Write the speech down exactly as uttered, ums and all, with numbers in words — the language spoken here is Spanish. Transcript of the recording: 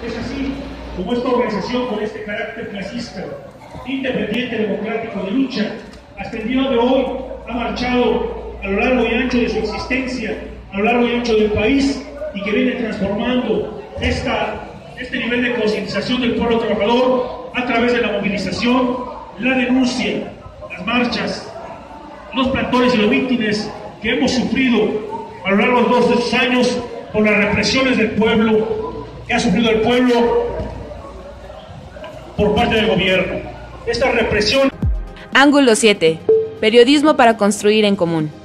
Es así como esta organización con este carácter clasista, independiente, democrático, de lucha, hasta el día de hoy ha marchado a lo largo y ancho de su existencia, a lo largo y ancho del país, y que viene transformando esta, este nivel de concientización del pueblo trabajador a través de la movilización, la denuncia, las marchas, los plantones y los mítines que hemos sufrido a lo largo de todos estos años por las represiones del pueblo, que ha sufrido el pueblo por parte del gobierno. Esta represión. Ángulo siete. Periodismo para construir en común.